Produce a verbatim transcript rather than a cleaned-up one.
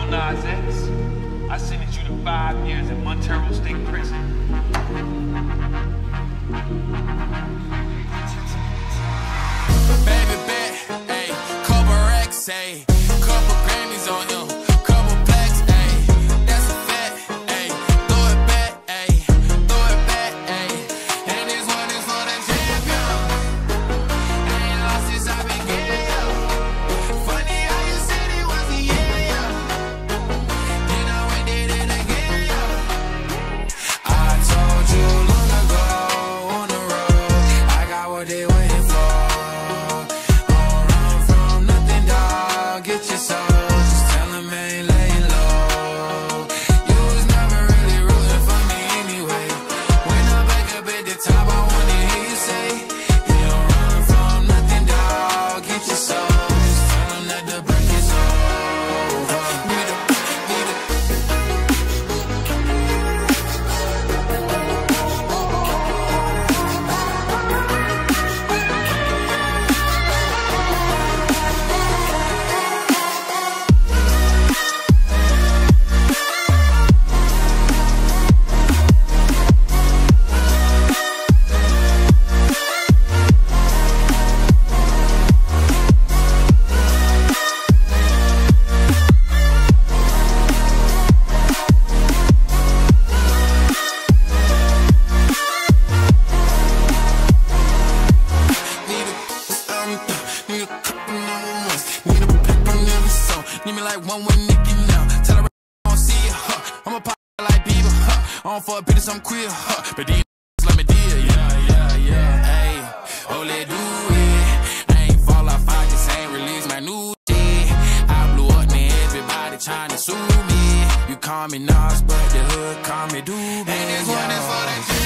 Nas X. I sentenced you to five years in Montero State Prison. Baby bet, ayy, couple racks, ayy, couple Grammys on him, couple plaques, ayy, that's a fact, ayy, throw it back, ayy, throw it back, ayy, and this one is for the champion. I ain't lost since I began, yo. Funny how you said it was a year, yo. Then I went did it again, yo. I told you long ago on the road, I got what they waiting for. Get your soul, just tell him I ain't laying low. You was never really rooting for me anyway. When I'm back up at the top, I wanna hear you say, you don't run from nothing, dog. Get your soul, just tell him that the break is over. Need a, need a. Need me like one with Nicky now. Tell her I don't see it, huh? I'm a pop like Bieber, huh? On for a bit I'm queer, huh? But these let me deal, yeah, yeah, yeah. Ayy, oh, let do it. I ain't fall off, I just ain't release my new shit. I blew up, man, everybody trying to sue me. You call me Nas, but the hood call me Doobie. And this one is for the